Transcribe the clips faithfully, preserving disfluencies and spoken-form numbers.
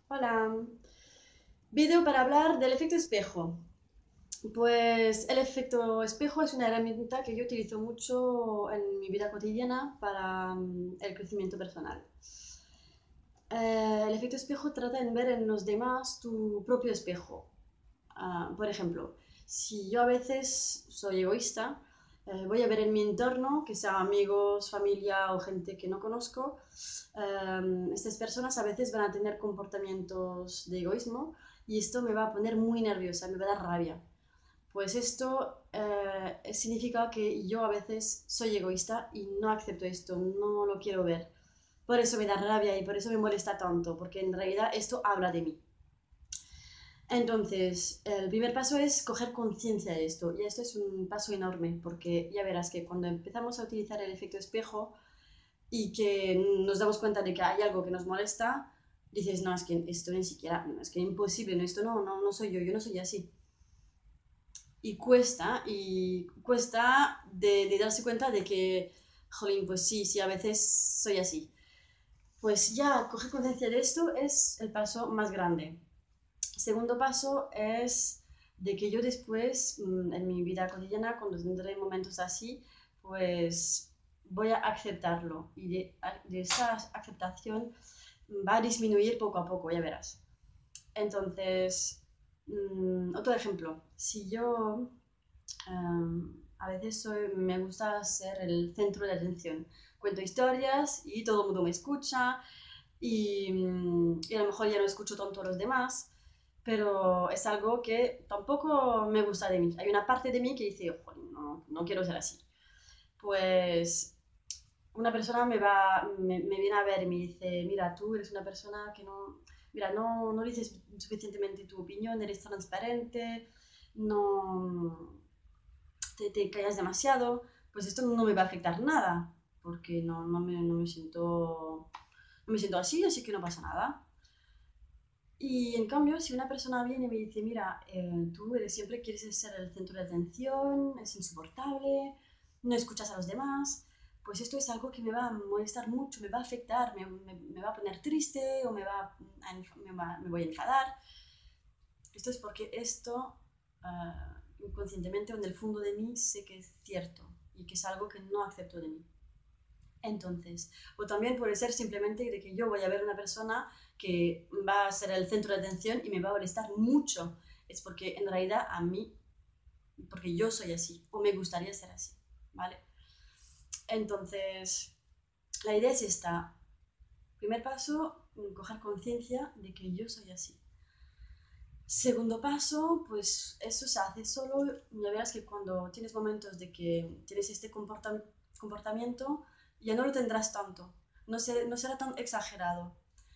Hola. Vídeo para hablar del efecto espejo. Pues el efecto espejo es una herramienta que yo utilizo mucho en mi vida cotidiana para mm, el crecimiento personal. Eh, el efecto espejo trata en ver en los demás tu propio espejo. Ah, por ejemplo, si yo a veces soy egoísta, eh, voy a ver en mi entorno, que sea amigos, familia o gente que no conozco, eh, estas personas a veces van a tener comportamientos de egoísmo y esto me va a poner muy nerviosa, me va a dar rabia. Pues esto eh, significa que yo a veces soy egoísta y no acepto esto, no lo quiero ver. Por eso me da rabia y por eso me molesta tanto, porque en realidad esto habla de mí. Entonces, el primer paso es coger conciencia de esto, y esto es un paso enorme, porque ya verás que cuando empezamos a utilizar el efecto espejo y que nos damos cuenta de que hay algo que nos molesta, dices, no, es que esto ni siquiera, no, es que es imposible, no, esto no, no, no soy yo, yo no soy así. Y cuesta, y cuesta de, de darse cuenta de que, jolín, pues sí, sí, a veces soy así. Pues ya, coger conciencia de esto es el paso más grande. Segundo paso es de que yo después, mm, en mi vida cotidiana, cuando tendré momentos así, pues voy a aceptarlo. Y de, de esa aceptación va a disminuir poco a poco, ya verás. Entonces, mmm, otro ejemplo. Si yo um, a veces soy, me gusta ser el centro de atención. Cuento historias y todo el mundo me escucha y, mm, y a lo mejor ya no escucho tanto a los demás, pero es algo que tampoco me gusta de mí. Hay una parte de mí que dice, "Jolín, no, no quiero ser así". Pues una persona me, va, me, me viene a ver y me dice, mira, tú eres una persona que no, mira, no, no dices suficientemente tu opinión, eres transparente, no te, te callas demasiado, pues esto no me va a afectar nada, porque no, no, me, no me siento no me siento así, así que no pasa nada. Y en cambio, si una persona viene y me dice, mira, eh, tú eres, siempre quieres ser el centro de atención, es insoportable, no escuchas a los demás, pues esto es algo que me va a molestar mucho, me va a afectar, me, me, me va a poner triste o me, va a, me, va, me voy a enfadar. Esto es porque esto, uh, inconscientemente o en el fondo de mí, sé que es cierto y que es algo que no acepto de mí. Entonces, o también puede ser simplemente de que yo voy a ver a una persona que va a ser el centro de atención y me va a molestar mucho. Es porque en realidad a mí, porque yo soy así, o me gustaría ser así, ¿vale? Entonces, la idea es esta. Primer paso, coger conciencia de que yo soy así. Segundo paso, pues eso se hace solo, ya verás que cuando tienes momentos de que tienes este comporta comportamiento, ya no lo tendrás tanto, no, se, no será tan exagerado.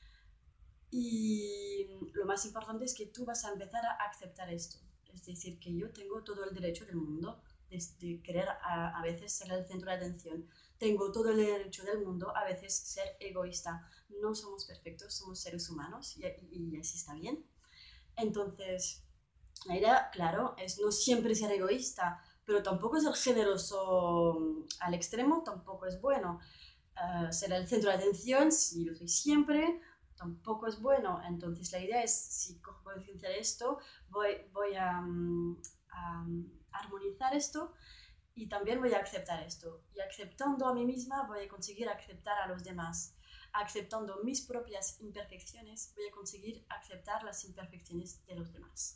Y lo más importante es que tú vas a empezar a aceptar esto, es decir, que yo tengo todo el derecho del mundo de, de querer a, a veces ser el centro de atención, tengo todo el derecho del mundo a veces ser egoísta, no somos perfectos, somos seres humanos y, y, y así está bien. Entonces, la idea, claro, es no siempre ser egoísta, pero tampoco ser generoso mm, al extremo, tampoco es bueno. Uh, ser el centro de atención, si lo soy siempre, tampoco es bueno. Entonces, la idea es, si cojo conciencia de esto, voy, voy a, um, a armonizar esto y también voy a aceptar esto. Y aceptando a mí misma, voy a conseguir aceptar a los demás. Aceptando mis propias imperfecciones, voy a conseguir aceptar las imperfecciones de los demás.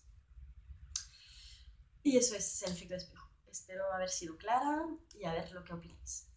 Y eso es el efecto espejo. Espero haber sido clara y a ver lo que opináis.